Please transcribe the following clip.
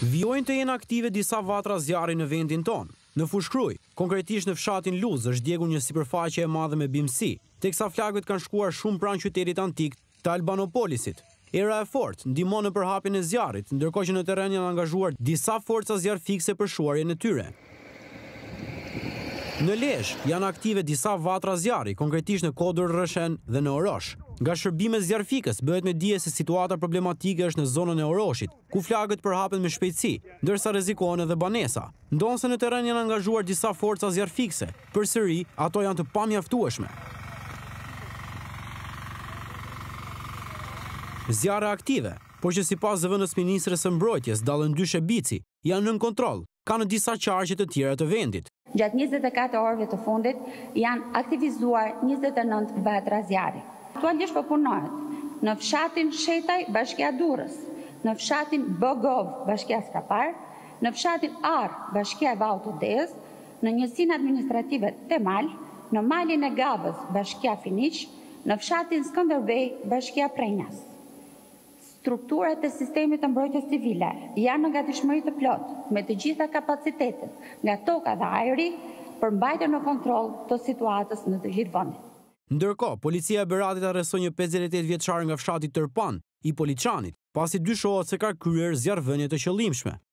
Vijojnë të jenë aktive disa vatra zjarri në vendin tonë. Në Fushkruj, konkretisht në fshatin Luz, është djegur një sipërfaqe e madhe me bimësi, teksa flakët kanë shkuar shumë pranë qytetit antik të Albanopolisit. Era e fortë ndihmon në përhapjen e zjarrit, ndërkohë që në terren janë angazhuar disa forca zjarrfikse për shuarjen e tyre. Në Lezhë janë aktive disa vatra zjarri, konkretisht në Kodër, Rrëshen dhe në Orosh. Nga shërbimet zjarrfikës bëhet me dije se situata problematike është në zonën e Oroshit, ku flakët përhapen me shpejtësi, ndërsa rrezikohen edhe banesa. Ndonse në terren janë angazhuar disa forca zjarrfikse, përsëri ato janë të pamjaftueshme. Zjarre aktive, por që sipas zëvendës ministres së mbrojtjes Dallën Dy Shebici, janë nën kontroll, ka në disa qarqe të tjera të vendit. Gjatë 24 orëve të fundit janë aktivizuar 29 vatra zjarri. Aktualisht po punohet në fshatin Shetaj, bashkia Durrës, në fshatin Bogov, bashkia Skapar, në fshatin Arr, bashkia e Vallë-Tudez, në njësinë administrative Temal, në malin e Gabës, bashkia Finiq, në fshatin Skënderbej, bashkia Prenjas. Strukturat e sistemit të mbrojtjes civile janë në gatishmëri të plotë me të gjitha kapacitetet nga toka dhe ajri për mbajtjen në kontroll të situatës në të gjithë vendin. Ndërkohë, policia e Beratit arrestoi një 58 vjeçar nga fshati Tërpan i Poliçanit, pasi dyshohet se ka kryer zjarrvënie të qëllimshme.